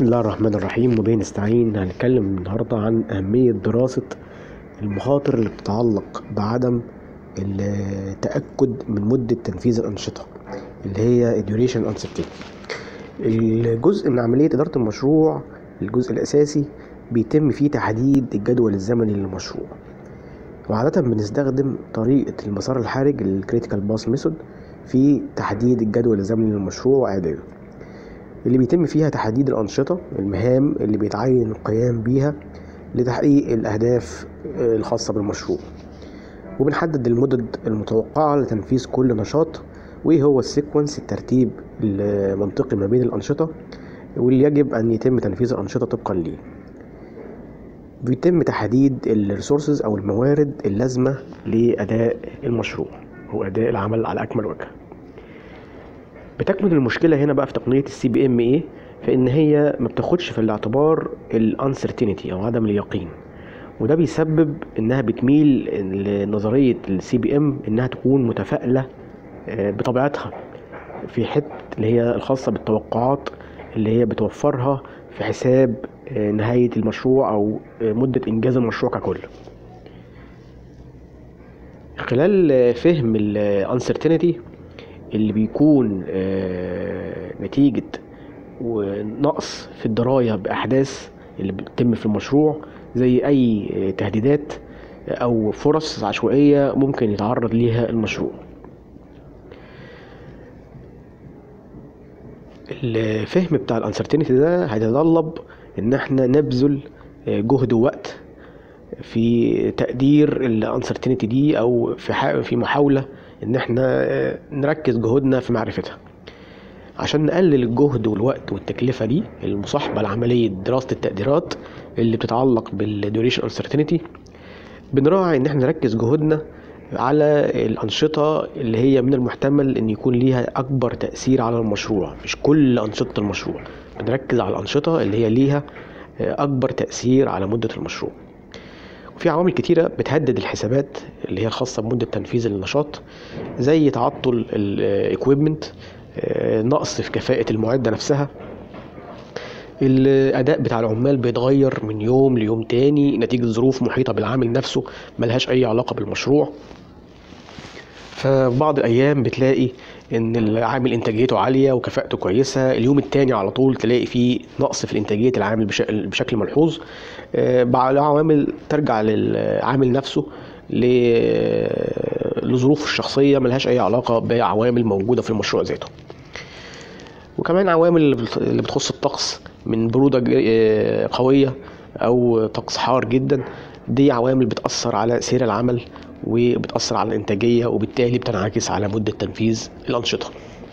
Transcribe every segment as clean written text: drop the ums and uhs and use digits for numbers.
بسم الله الرحمن الرحيم. وبه نستعين. هنتكلم النهاردة عن أهمية دراسة المخاطر اللي بتتعلق بعدم التأكد من مدة تنفيذ الأنشطة اللي هي duration uncertainty. الجزء من عملية إدارة المشروع، الجزء الأساسي بيتم فيه تحديد الجدول الزمني للمشروع، وعادة بنستخدم طريقة المسار الحرج الكريتيكال باث ميثود في تحديد الجدول الزمني للمشروع وإعداده، اللي بيتم فيها تحديد الأنشطة المهام اللي بيتعين القيام بيها لتحقيق الأهداف الخاصة بالمشروع، وبنحدد المدد المتوقعة لتنفيذ كل نشاط، وإيه هو السيكونس الترتيب المنطقي ما بين الأنشطة واللي يجب أن يتم تنفيذ الأنشطة طبقا ليه. بيتم تحديد الريسورسز أو الموارد اللازمة لأداء المشروع وأداء العمل على أكمل وجه. بتكمن المشكلة هنا بقى في تقنية CBMA، فإن هي ما بتاخدش في الاعتبار الانسرتينتي أو عدم اليقين، وده بيسبب إنها بتميل لنظرية CBM إنها تكون متفائلة بطبيعتها في حتة اللي هي الخاصة بالتوقعات اللي هي بتوفرها في حساب نهاية المشروع أو مدة إنجاز المشروع ككل. خلال فهم الانسرتينتي اللي بيكون نتيجة ونقص في الدراية بأحداث اللي بتتم في المشروع، زي أي تهديدات أو فرص عشوائية ممكن يتعرض ليها المشروع. الفهم بتاع الانسرتينتي ده هيتطلب إن احنا نبذل جهد ووقت في تقدير الانسرتينتي دي، أو في محاولة ان احنا نركز جهودنا في معرفتها، عشان نقلل الجهد والوقت والتكلفة دي المصاحبة لعملية دراسة التقديرات اللي بتتعلق بالديوريشن انسرتينتي. بنراعي ان احنا نركز جهودنا على الأنشطة اللي هي من المحتمل ان يكون ليها اكبر تأثير على المشروع، مش كل أنشطة المشروع، بنركز على الأنشطة اللي هي ليها اكبر تأثير على مدة المشروع. وفي عوامل كتيرة بتهدد الحسابات اللي هي الخاصة بمدة تنفيذ النشاط، زي تعطل الاكويبمنت، نقص في كفاءة المعدة نفسها، الأداء بتاع العمال بيتغير من يوم ليوم تاني نتيجة ظروف محيطة بالعامل نفسه ملهاش أي علاقة بالمشروع. فبعض الأيام بتلاقي إن العامل إنتاجيته عالية وكفاءته كويسة، اليوم التاني على طول تلاقي فيه نقص في الإنتاجية العامل بشكل ملحوظ. بعض العوامل ترجع للعامل نفسه لظروفه الشخصية ملهاش أي علاقة بعوامل موجودة في المشروع ذاته. وكمان عوامل اللي بتخص الطقس، من برودة قوية أو طقس حار جدا، دي عوامل بتأثر على سير العمل وبتأثر على الإنتاجية، وبالتالي بتنعكس على مدة تنفيذ الأنشطة.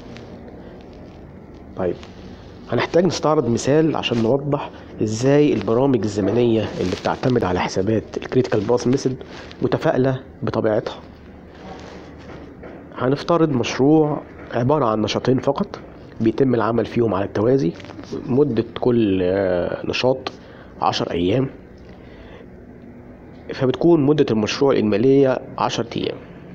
طيب، هنحتاج نستعرض مثال عشان نوضح ازاي البرامج الزمنية اللي بتعتمد على حسابات الكريتيكال باث ميثود متفائلة بطبيعتها. هنفترض مشروع عبارة عن نشاطين فقط بيتم العمل فيهم على التوازي، مدة كل نشاط 10 أيام، فبتكون مدة المشروع الإجمالية 10 أيام.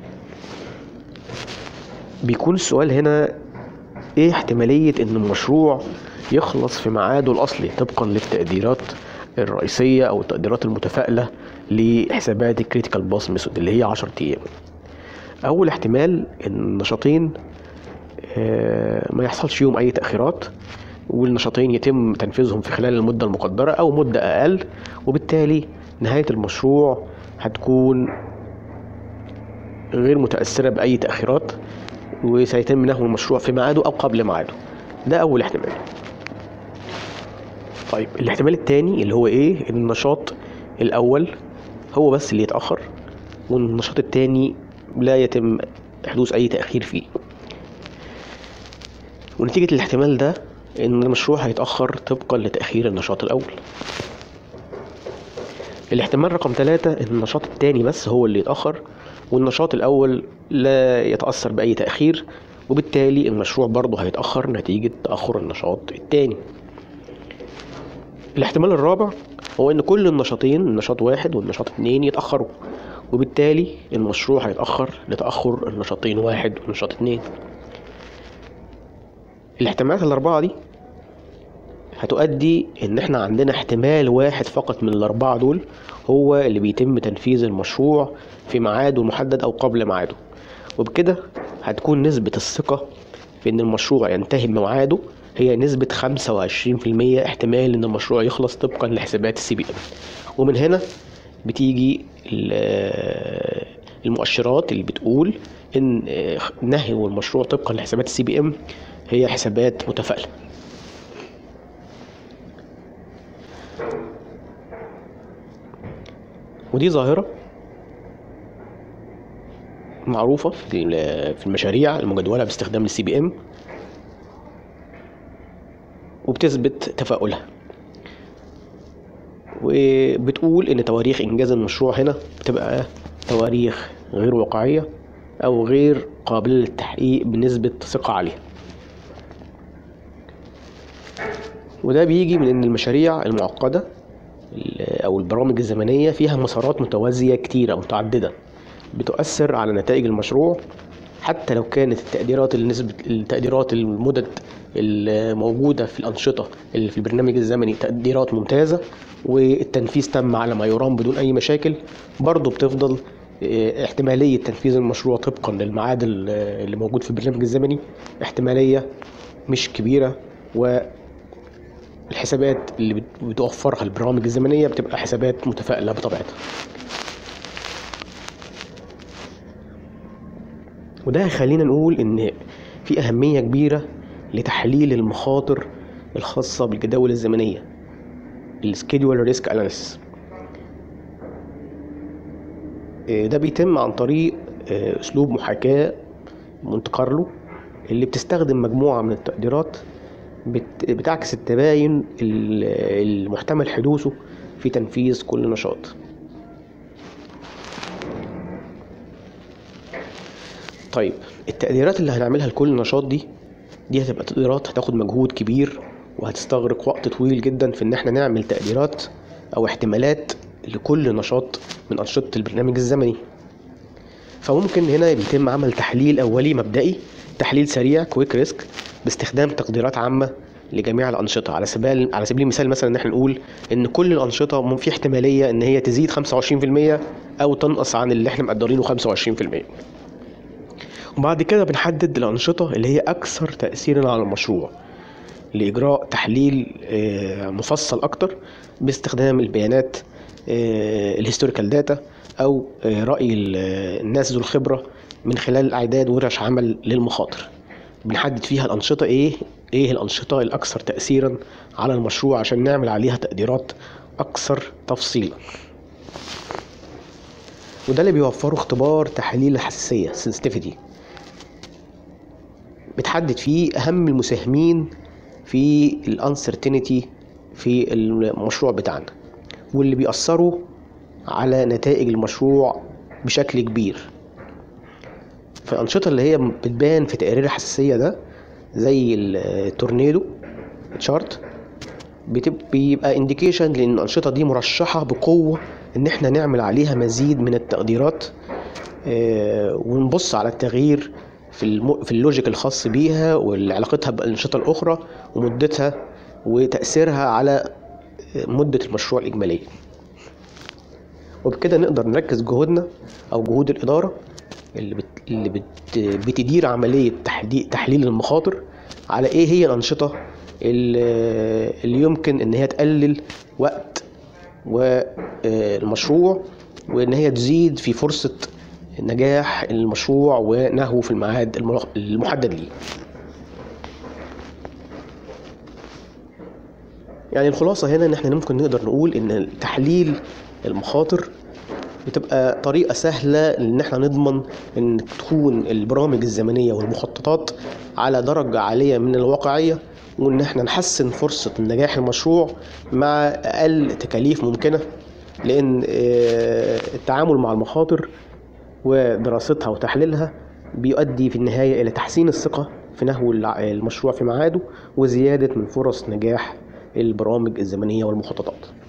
بيكون السؤال هنا ايه احتمالية ان المشروع يخلص في ميعاده الأصلي طبقا للتقديرات الرئيسية أو التقديرات المتفائلة لحسابات الكريتيكال باث ميثود اللي هي 10 أيام. أول احتمال ان النشاطين ما يحصلش فيهم أي تأخيرات، والنشاطين يتم تنفيذهم في خلال المدة المقدرة أو مدة أقل، وبالتالي نهاية المشروع هتكون غير متأثرة بأي تأخيرات، وسيتم نهو المشروع في ميعاده أو قبل ميعاده. ده أول احتمال. طيب، الاحتمال الثاني اللي هو ايه؟ النشاط الأول هو بس اللي يتأخر، والنشاط الثاني لا يتم حدوث أي تأخير فيه. ونتيجة الاحتمال ده إن المشروع هيتأخر طبقا لتأخير النشاط الأول. الاحتمال رقم 3 إن النشاط الثاني بس هو اللي يتأخر، والنشاط الأول لا يتأثر بأي تأخير، وبالتالي المشروع برضه هيتأخر نتيجة تأخر النشاط الثاني. الاحتمال الرابع هو ان كل النشاطين، النشاط 1 والنشاط 2، يتأخروا، وبالتالي المشروع هيتأخر لتأخر النشاطين 1 والنشاط 2. الاحتمالات الأربعة دي هتؤدي ان احنا عندنا احتمال واحد فقط من الاربعة دول هو اللي بيتم تنفيذ المشروع في ميعاده المحدد او قبل ميعاده، وبكده هتكون نسبة الثقة في ان المشروع ينتهي بميعاده هي نسبة 25% احتمال ان المشروع يخلص طبقا لحسابات CBM. ومن هنا بتيجي المؤشرات اللي بتقول ان نهي المشروع طبقا لحسابات CBM هي حسابات متفائلة. ودي ظاهرة معروفة في المشاريع المجدولة باستخدام CBM وبتثبت تفاؤلها، وبتقول ان تواريخ انجاز المشروع هنا بتبقى تواريخ غير واقعية او غير قابلة للتحقيق بنسبة ثقة عالية. وده بيجي من ان المشاريع المعقدة او البرامج الزمنية فيها مسارات متوازية كتيرة متعددة بتؤثر على نتائج المشروع، حتى لو كانت التقديرات المدد الموجودة في الأنشطة اللي في البرنامج الزمني تقديرات ممتازة والتنفيذ تم على ما يرام بدون أي مشاكل، برضو بتفضل احتمالية تنفيذ المشروع طبقا للميعاد اللي موجود في البرنامج الزمني احتمالية مش كبيرة، والحسابات اللي بتوفرها البرامج الزمنية بتبقى حسابات متفائلة بطبيعتها. وده خلينا نقول ان في اهمية كبيرة لتحليل المخاطر الخاصة بالجداول الزمنية، السكيدول ريسك اناليسيس. ده بيتم عن طريق اسلوب محاكاة مونت كارلو اللي بتستخدم مجموعة من التقديرات بتعكس التباين المحتمل حدوثه في تنفيذ كل نشاط. طيب التقديرات اللي هنعملها لكل نشاط دي هتبقى تقديرات هتاخد مجهود كبير وهتستغرق وقت طويل جدا في ان احنا نعمل تقديرات او احتمالات لكل نشاط من انشطة البرنامج الزمني. فممكن هنا بيتم عمل تحليل اولي مبدئي، تحليل سريع كويك ريسك باستخدام تقديرات عامة لجميع الأنشطة. على سبيل المثال مثلا ان احنا نقول ان كل الأنشطة في احتمالية ان هي تزيد 25% او تنقص عن اللي احنا مقدرينه 25%. وبعد كده بنحدد الأنشطة اللي هي أكثر تأثيرا على المشروع لإجراء تحليل مفصل أكتر باستخدام البيانات الهيستوريكال داتا أو رأي الناس ذو الخبرة من خلال إعداد ورش عمل للمخاطر. بنحدد فيها الأنشطة إيه الأنشطة الأكثر تأثيرا على المشروع عشان نعمل عليها تقديرات أكثر تفصيلا. وده اللي بيوفره اختبار تحليل الحساسية sensitivity، بتحدد فيه أهم المساهمين في الانسرتينيتي في المشروع بتاعنا واللي بيأثروا على نتائج المشروع بشكل كبير. فالأنشطة اللي هي بتبان في تقرير الحساسية ده زي التورنيدو تشارت بيبقى انديكيشن لأن الأنشطة دي مرشحة بقوة إن احنا نعمل عليها مزيد من التقديرات ونبص على التغيير في اللوجيك الخاص بيها وعلاقتها بالأنشطة الأخرى ومدتها وتأثيرها على مدة المشروع الإجمالية. وبكده نقدر نركز جهودنا أو جهود الإدارة اللي بتدير عملية تحليل المخاطر على إيه هي الأنشطة اللي يمكن إن هي تقلل وقت والمشروع وإن هي تزيد في فرصة نجاح المشروع ونهوه في الميعاد المحدد ليه. يعني الخلاصة هنا ان احنا ممكن نقدر نقول ان تحليل المخاطر بتبقى طريقة سهلة ان احنا نضمن ان تكون البرامج الزمنية والمخططات على درجة عالية من الواقعية، وان احنا نحسن فرصة النجاح المشروع مع اقل تكاليف ممكنة، لان التعامل مع المخاطر ودراستها وتحليلها بيؤدي في النهاية إلى تحسين الثقة في نهو المشروع في ميعاده وزيادة من فرص نجاح البرامج الزمنية والمخططات.